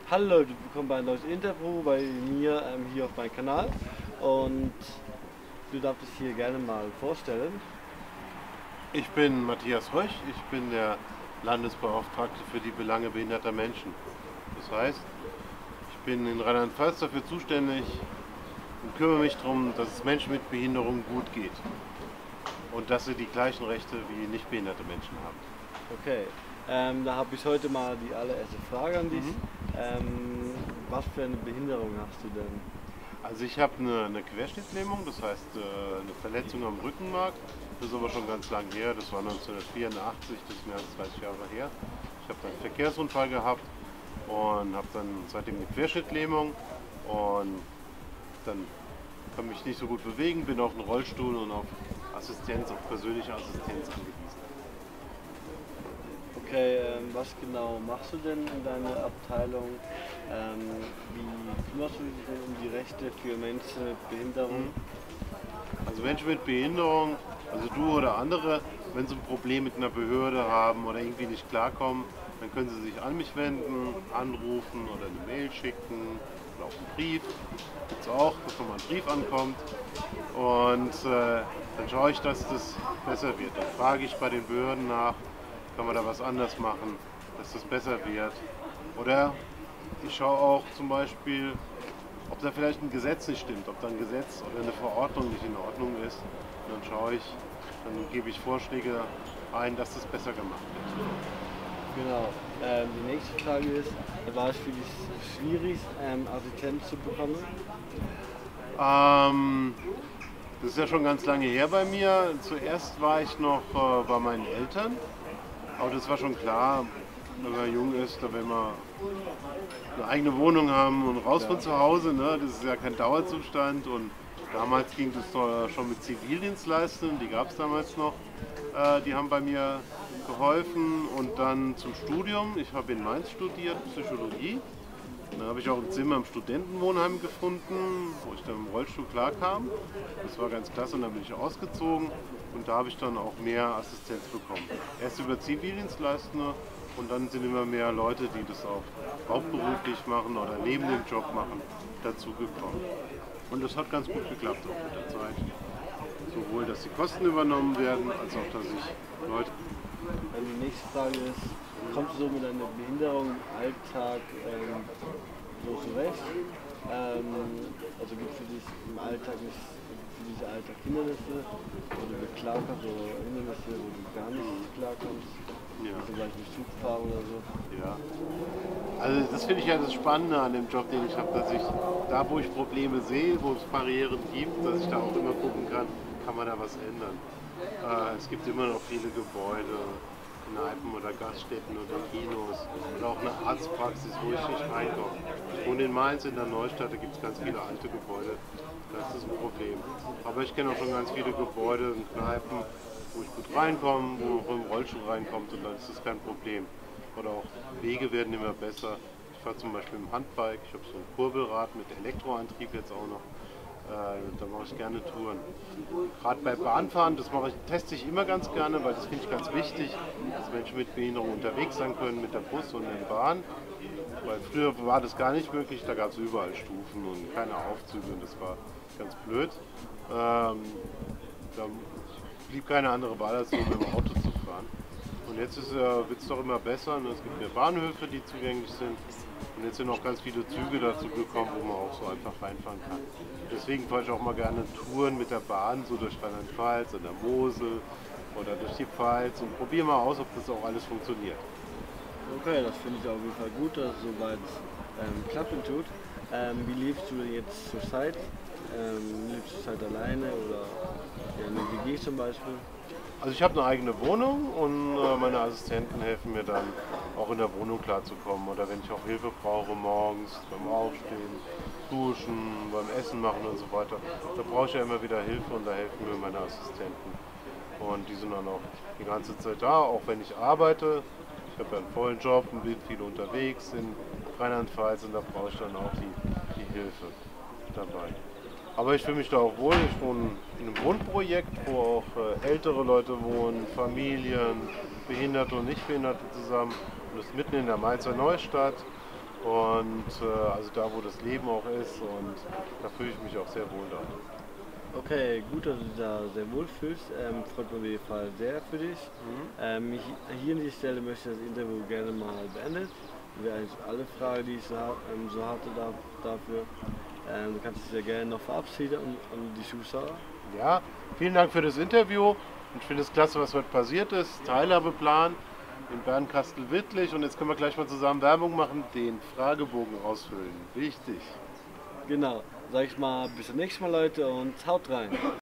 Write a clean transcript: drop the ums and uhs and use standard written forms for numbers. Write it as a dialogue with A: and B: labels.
A: Hallo, du bekommst ein neues Interview bei mir hier auf meinem Kanal und du darfst dich hier gerne mal vorstellen.
B: Ich bin Matthias Röch, ich bin der Landesbeauftragte für die Belange behinderter Menschen. Das heißt, ich bin in Rheinland-Pfalz dafür zuständig und kümmere mich darum, dass es Menschen mit Behinderung gut geht und dass sie die gleichen Rechte wie nicht behinderte Menschen haben.
A: Okay, da habe ich heute mal die allererste Frage an dich.
B: Mhm.
A: Was für eine Behinderung hast du denn?
B: Also ich habe eine Querschnittlähmung, das heißt eine Verletzung am Rückenmark. Das ist aber schon ganz lang her, das war 1984, das ist mehr als 30 Jahre her. Ich habe einen Verkehrsunfall gehabt und habe dann seitdem eine Querschnittlähmung und dann kann mich nicht so gut bewegen, bin auf einen Rollstuhl und auf Assistenz, auf persönliche Assistenz angewiesen.
A: Okay, was genau machst du denn in deiner Abteilung? Wie kümmerst du dich denn um die Rechte für Menschen mit Behinderung?
B: Mhm. Also Menschen mit Behinderung, also du oder andere, wenn sie ein Problem mit einer Behörde haben oder irgendwie nicht klarkommen, dann können sie sich an mich wenden, anrufen oder eine Mail schicken oder auch einen Brief. Gibt es auch, dass nochmal ein Brief ankommt. Und dann schaue ich, dass das besser wird. Dann frage ich bei den Behörden nach, kann man da was anders machen, dass das besser wird. Oder ich schaue auch zum Beispiel, ob da vielleicht ein Gesetz nicht stimmt, ob da ein Gesetz oder eine Verordnung nicht in Ordnung ist. Und dann schaue ich, dann gebe ich Vorschläge ein, dass das besser gemacht wird.
A: Genau. Die nächste Frage ist, war es für dich schwierig, Assistenz zu bekommen?
B: Ähm, Das ist ja schon ganz lange her bei mir. Zuerst war ich noch bei meinen Eltern, aber das war schon klar, wenn man jung ist, da will man eine eigene Wohnung haben und raus von
A: Ja.
B: zu Hause. Ne? Das ist ja kein Dauerzustand und damals ging das schon mit Zivildienstleistern, die gab es damals noch. Die haben bei mir geholfen und dann zum Studium. Ich habe in Mainz studiert, Psychologie. Da habe ich auch ein Zimmer im Studentenwohnheim gefunden, wo ich dann im Rollstuhl klarkam. Das war ganz klasse und dann bin ich ausgezogen und da habe ich dann auch mehr Assistenz bekommen. Erst über Zivildienstleistende und dann sind immer mehr Leute, die das auch hauptberuflich machen oder neben dem Job machen, dazugekommen. Und das hat ganz gut geklappt auch mit der Zeit. Sowohl, dass die Kosten übernommen werden, als auch, dass ich Leute...
A: Die nächste Frage ist, kommst du so mit deiner Behinderung im Alltag so zurecht? Also gibt es für dich im Alltag nicht für diese Alltag Hindernisse, wo du mit klarkommst oder Hindernisse, wo du gar nicht klarkommst?
B: Ja.
A: Zum Beispiel Zugfahren oder so.
B: Ja. Also das finde ich ja das Spannende an dem Job, den ich habe, dass ich da, wo ich Probleme sehe, wo es Barrieren gibt, dass ich da auch immer gucken kann man da was ändern. Es gibt immer noch viele Gebäude, Kneipen oder Gaststätten oder Kinos oder auch eine Arztpraxis, wo ich nicht reinkomme. Ich wohne in Mainz in der Neustadt, da gibt es ganz viele alte Gebäude, das ist ein Problem. Aber ich kenne auch schon ganz viele Gebäude und Kneipen, wo ich gut reinkomme, wo man auch im Rollstuhl reinkommt und dann ist das kein Problem. Oder auch Wege werden immer besser. Ich fahre zum Beispiel im Handbike, ich habe so ein Kurbelrad mit Elektroantrieb jetzt auch noch. Da mache ich gerne Touren. Gerade bei Bahnfahren, teste ich immer ganz gerne, weil das finde ich ganz wichtig, dass Menschen mit Behinderung unterwegs sein können mit der Bus und der Bahn. Weil früher war das gar nicht möglich, da gab es überall Stufen und keine Aufzüge und das war ganz blöd. Da blieb keine andere Wahl, als nur mit dem Auto zu fahren. Und jetzt wird es doch immer besser und es gibt mehr Bahnhöfe, die zugänglich sind. Und jetzt sind auch ganz viele Züge dazu gekommen, wo man auch so einfach reinfahren kann. Deswegen fahre ich auch mal gerne Touren mit der Bahn, so durch Rheinland-Pfalz, an der Mosel oder durch die Pfalz und probiere mal aus, ob das auch alles funktioniert.
A: Okay, das finde ich auf jeden Fall gut, dass es soweit klappen tut. Wie lebst du denn jetzt zur Zeit? Lebst du zurzeit alleine oder in einer WG zum Beispiel?
B: Also ich habe eine eigene Wohnung und meine Assistenten helfen mir dann auch in der Wohnung klarzukommen oder wenn ich auch Hilfe brauche morgens beim Aufstehen, Duschen, beim Essen machen und so weiter, da brauche ich ja immer wieder Hilfe und da helfen mir meine Assistenten. Und die sind dann auch die ganze Zeit da, auch wenn ich arbeite. Ich habe ja einen vollen Job und bin viel unterwegs in Rheinland-Pfalz und da brauche ich dann auch die Hilfe dabei. Aber ich fühle mich da auch wohl. Ich wohne in einem Wohnprojekt, wo auch ältere Leute wohnen, Familien, Behinderte und Nichtbehinderte zusammen. Und das ist mitten in der Mainzer Neustadt. Und also da, wo das Leben auch ist, und da fühle ich mich auch sehr wohl da.
A: Okay, gut, dass du dich da sehr wohl fühlst. Freut mich auf jeden Fall sehr für dich. Hier an dieser Stelle möchte ich das Interview gerne mal beendet. Das wäre eigentlich alle Fragen, die ich so hatte dafür. Du kannst dich sehr gerne noch verabschieden an die Zuschauer.
B: Ja, vielen Dank für das Interview. Und ich finde es klasse, was heute passiert ist. Teilhabeplan in Bernkastel-Wittlich. Und jetzt können wir gleich mal zusammen Werbung machen, den Fragebogen ausfüllen. Wichtig.
A: Genau, sag ich mal, bis zum nächsten Mal, Leute, und haut rein.